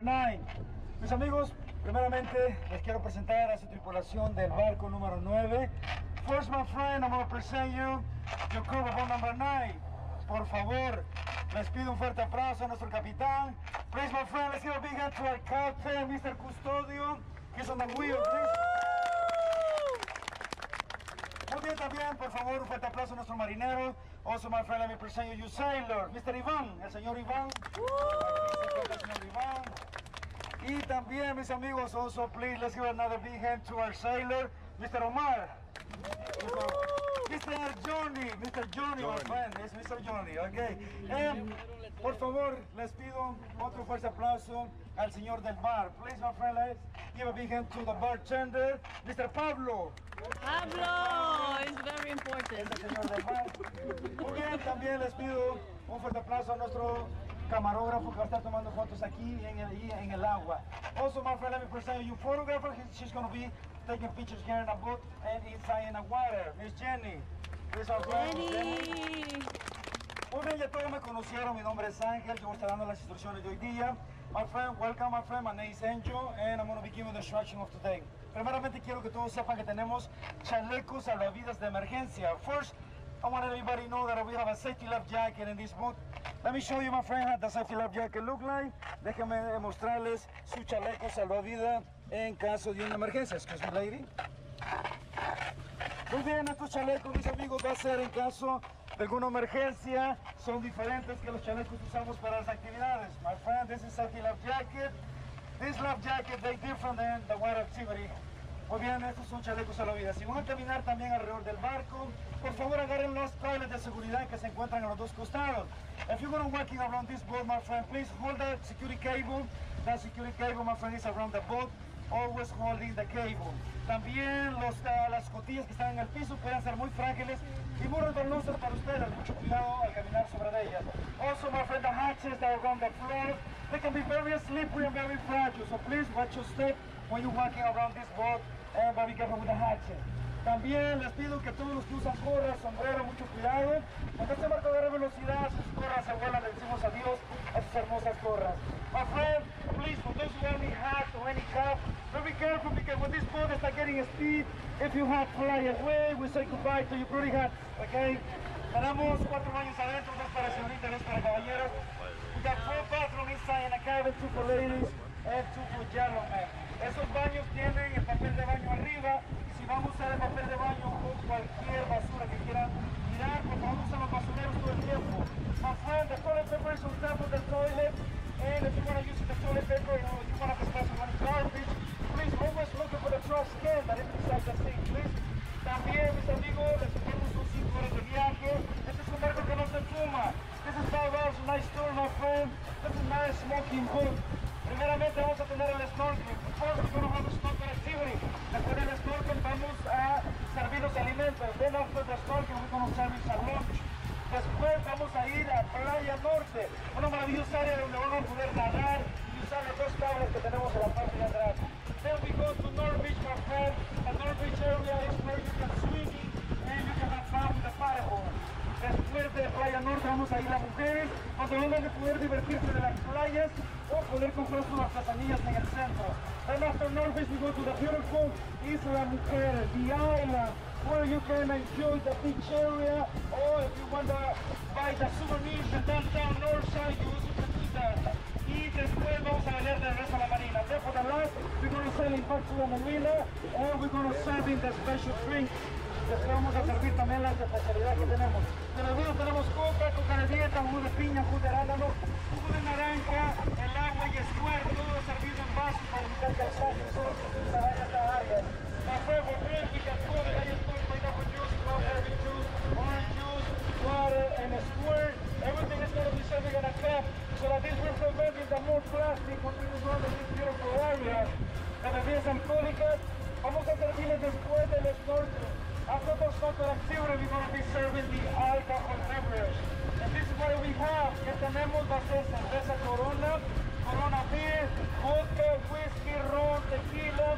9. Mis amigos, primeramente les quiero presentar a su tripulación del barco número 9. First, my friend, I'm going to present you your crew of boat number 9. Por favor, les pido un fuerte aplauso a nuestro capitán. Please, my friend, let's give a big hand to our captain, Mr. Custodio. He's on the wheel, please. Muy bien, también, por favor, un fuerte aplauso a nuestro marinero. Also, my friend, let me present you your sailor, Mr. Iván, el señor Iván. El señor Iván. Y también, mis amigos, also, please, let's give another big hand to our sailor, Mr. Omar. Mr. Johnny, my friend, es Mr. Johnny, ok. Por favor, les pido otro fuerte aplauso al señor del bar. Please, my friend, let's give a big hand to the bartender, Mr. Pablo. Pablo is very important. Es el señor del bar. Muy bien, también les pido un fuerte aplauso a nuestro camarógrafo que va a estar tomando fotos aquí en el agua. Also, my friend, let me present you photographer. She's going to be taking pictures here in a boat and inside in the water. Miss Jenny. Please, our friend, Jenny. Muy bien, ya todos me conocieron. Mi nombre es Ángel. Yo voy a estar dando las instrucciones de hoy día. My friend, welcome, my friend. My name is Angel, and I'm going to be giving the instruction of today. Primeramente, quiero que todos sepan que tenemos chalecos salvavidas de emergencia. First, I want everybody to know that we have a safety life jacket in this boat. Let me show you, my friend, how the safety life jacket look like. Déjenme mostrarles su chaleco salvavidas en caso de una emergencia. Excuse me, lady. Muy bien, estos chalecos, mis amigos, va a ser en caso de alguna emergencia. Son diferentes que los chalecos que usamos para las actividades. My friend, this is safety life jacket. This life jacket, they different than the water activity. Muy bien, estos son chalecos salvavidas. Si van a caminar también alrededor del barco, por favor agarren los trailers de seguridad que se encuentran a los dos costados. If you're going to walking around this boat, my friend, please hold that security cable. That security cable, my friend, is around the boat. Always holding the cable. También las cotillas que están en el piso pueden ser muy frágiles y muy resbalosas para ustedes. Mucho cuidado al caminar sobre ellas. Also, my friend, the hatches that are around the floor, they can be very slippery and very fragile. So please watch your step when you're walking around this boat and be careful with the hatches. También les pido que todos los que usan gorras, sombrero, mucho cuidado. Cuando este barco agarra velocidad, sus gorras se vuelan, le decimos adiós a sus hermosas gorras. My friend, please, for those who have any hat or any cap, be careful because when this boat starts getting speed, if you hat fly away, we say goodbye to your pretty hats, okay? Tenemos 4 baños adentro, 2 para señoritas, 2 para caballeros. We got 4 bathrooms inside in the cabin, 2 for ladies and 2 for gentlemen. Esos baños tienen el papel de baño arriba. Si vamos a usar el papel de baño o cualquier basura que quieran tirar, por favor usen los basureros todo el tiempo. My friend, the toilet paper is on top of the toilet, and if you want to use the toilet paper, you want to discuss on garbage, please always look for the trash can that is beside the sink, please. También, mis amigos, les tenemos un 5 horas de viaje. Este es un barco que no se fuma. This is 5 hours, nice tour, my friend. This is nice smoking boat. Primeramente vamos a tener el snorkeling. First, we're going to have a snorkel activity. Después del snorkel vamos a servir los alimentos. Then after the snorkel, we're going to service a lunch. Después vamos a ir a Playa Norte, una maravillosa área donde van a poder nadar y usar las 2 tablas que tenemos en la parte de atrás. Then we go to North Beach, my friend. The North Beach area is where you can swim and you can have fun with the paddleboard. Después de Playa Norte vamos a ir a mujeres, donde van a poder divertirse de las playas o poder comprar sus artesanías en el centro. Then after North Beach we go to the beautiful Isla Mujeres, the island, where you can enjoy the beach area, or if you want to buy the souvenirs in downtown North Side, you also can do that. Y después vamos a venir de regreso a la marina. Then for the last, we're going to sail back to the marina, and we're going to serve in the special drink. Después vamos a servir también las especialidades que tenemos. De los vinos tenemos coca de dieta, jugo de piña, jugo de arándano, jugo de naranja, el agua y squirt, todo servido en vasos para evitar que el sangre se vaya a las áreas. Café, volver, we can go, hay pineapple juice, strawberry juice, orange juice, water, and a squirt. Everything is going to be serving in a cup, so that this will prevent the more plastic when we go to this beautiful area. Las bebidas alcohólicas, vamos a servirles después del snorkel. After the snorkel activity, we're going to be serving the alcohol beverage. And this is what we have. Que tenemos va a ser cerveza Corona, Corona beer, vodka, whisky, ron, tequila,